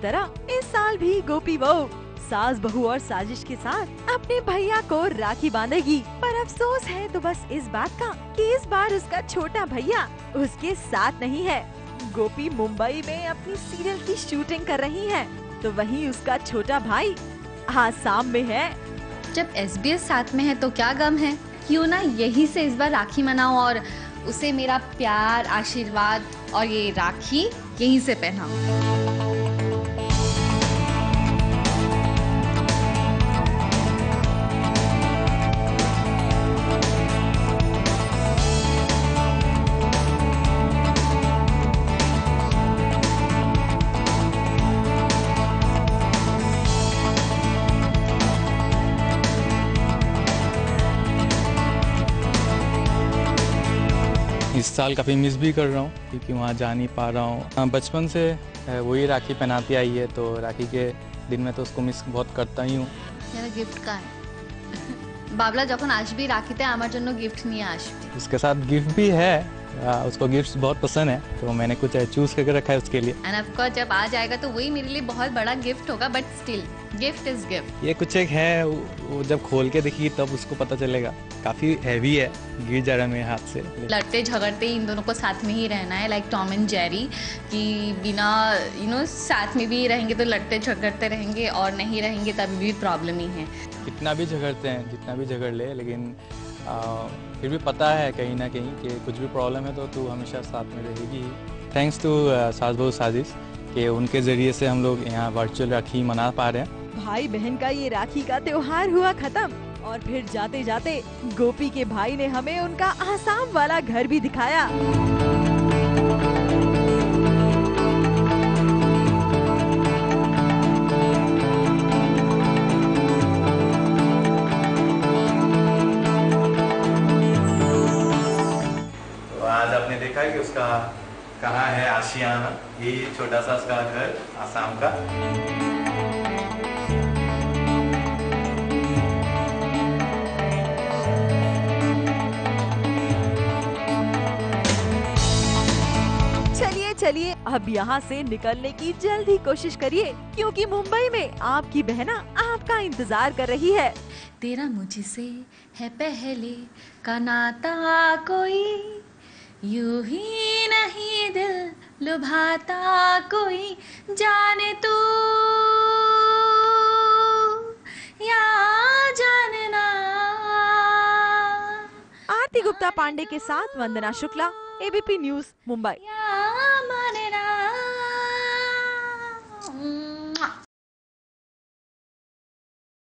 तरह इस साल भी गोपी बहू सास बहू और साजिश के साथ अपने भैया को राखी बांधेगी। पर अफसोस है तो बस इस बात का कि इस बार उसका छोटा भैया उसके साथ नहीं है। गोपी मुंबई में अपनी सीरियल की शूटिंग कर रही है, तो वहीं उसका छोटा भाई आसाम में है। जब SBS साथ में है तो क्या गम है, क्यों ना यही से इस बार राखी मनाओ और उसे मेरा प्यार, आशीर्वाद और ये राखी यहीं से पहनाओ। इस साल काफ़ी मिस भी कर रहा हूँ क्योंकि वहाँ जा नहीं पा रहा हूँ। बचपन से वही राखी पहनाती आई है, तो राखी के दिन में तो उसको मिस बहुत करता ही हूँ। मेरा गिफ्ट का है बाबला जखन आसबी राखीते आमार जन्य गिफ्ट निये आसबी। उसके साथ गिफ्ट भी है, उसको गिफ्ट्स बहुत पसंद है, तो मैंने कुछ चूज करके रखा है उसके लिए। एंड ऑफ कोर्स जब आ जाएगा तो वही मेरे लिए बहुत बड़ा गिफ्ट होगा, but still gift is gift. ये कुछ एक है, वो जब खोल के देखिए तब उसको पता चलेगा। काफी हैवी है, गिर जा रहा है मेरे हाथ से। लड़ते झगड़ते इन दोनों को साथ में ही रहना है, लाइक टॉम एंड जेरी, कि बिना साथ में भी रहेंगे तो लड़ते झगड़ते रहेंगे और नहीं रहेंगे तभी भी प्रॉब्लम ही है। कितना भी झगड़ते हैं, जितना भी झगड़ ले, लेकिन फिर भी पता है कहीं ना कहीं कि कुछ भी प्रॉब्लम है तो तू हमेशा साथ में रहेगी। थैंक्स टू सास बहू साजिश कि उनके ज़रिए से हम लोग यहाँ वर्चुअल राखी मना पा रहे हैं। भाई बहन का ये राखी का त्योहार हुआ खत्म और फिर जाते जाते गोपी के भाई ने हमें उनका आसाम वाला घर भी दिखाया। तो आज आपने देखा कि उसका कहाँ है आशियाना, ये छोटा सा उसका घर आसाम का। चलिए अब यहाँ से निकलने की जल्दी कोशिश करिए, क्योंकि मुंबई में आपकी बहना आपका इंतजार कर रही है। तेरा मुझसे है पहले का नाता, कोई यूं ही नहीं दिल लुभाता, कोई जाने तू या जानना। आरती गुप्ता पांडे के साथ वंदना शुक्ला, ABP न्यूज, मुंबई।